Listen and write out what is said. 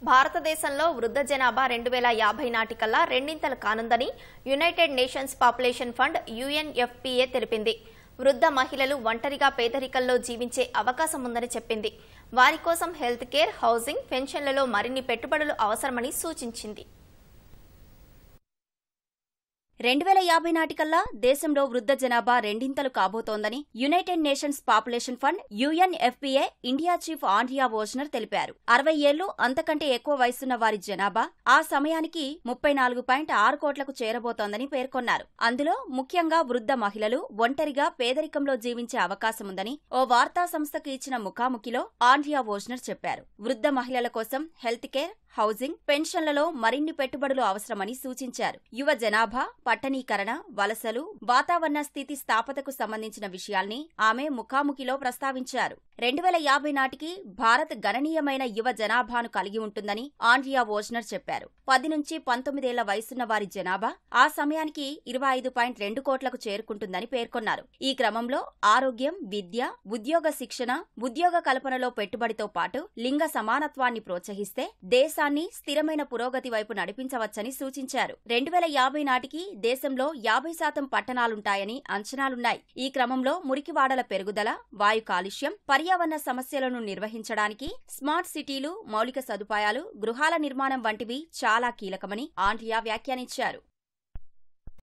భారతదేశంలో వృద్ధ జనాభా 2050 నాటికల్లా రెండింతలు కానుందని United Nations Population Fund UNFPA తెలిపింది. వృద్ధ మహిళలు ఒంటరిగా పేదరికంలో జీవించే అవకాశం ఉందని చెప్పింది. వారి కోసం హెల్త్ కేర్, హౌసింగ్, పెన్షన్లలో మరిన్ని పెట్టుబడులు అవసరమని సూచించింది. 2050 నాటికల్లా దేశంలో వృద్ధ జనాభా రెండింతలు కాబోతోందని United Nations Population Fund UNFPA India chief Andrea Wojnar తెలిపారు. 60 ఏళ్లు అంతకంటే ఎక్కువ వయసున్న వారి జనాభా ఆ సమయానికి 34.6 కోట్లకు చేరబోతోందని పేర్కొన్నారు. అందులో ముఖ్యంగా వృద్ధ మహిళలు ఒంటరిగా పేదరికంలో జీవించే అవకాశముందని ఓ వార్తా సంస్థకు ఇచ్చిన ముఖాముఖిలో ఆండ్రియా వోజ్నర్ చెప్పారు. వృద్ధ మహిళల కోసం హెల్త్ కేర్, హౌసింగ్, పెన్షన్లలో మరిన్ని పెట్టుబడులు అవసరమని సూచించారు. యువ జనాభా, పట్టణీకరణ, వలసలు, వాతావరణ స్థితి స్థాపతకు సంబంధించిన విషయాల్ని ఆమె ముఖాముఖిలో ప్రస్తావించారు. 2050 నాటికి భారత్ గణనీయమైన యువ జనాభాను కలిగి ఉంటుందని ఆండ్రియా వోజ్నర్ చెప్పారు. 10 నుంచి 19 ఏళ్ల వయసున్న వారి జనాభా ఆ సమయానికి 25.2 కోట్లకు చేరుకుంటుందని పేర్కొన్నారు. ఈ క్రమంలో ఆరోగ్యం, విద్య, ఉద్యోగ శిక్షణ, ఉద్యోగ కల్పనలో పెట్టుబడితో పాటు లింగ సమానత్వాన్ని ప్రోత్సహిస్తే దేశాన్ని స్థిరమైన పురోగతి వైపు నడిపించవచ్చని సూచించారు. 2050 నాటికి దేశంలో 50% పట్టణాలుంటాయని అంచనాలున్నాయి. ఈ క్రమంలో మురికివాడల పెరుగుదల, వాయు కాలుష్యం, పర్యావరణ సమస్యలను నిర్వహించడానికి స్మార్ట్ సిటీలు, మౌలిక సదుపాయాలు, గృహాల నిర్మాణం వంటివి చాలా కీలకమని ఆండ్రియా వ్యాఖ్యానించారు.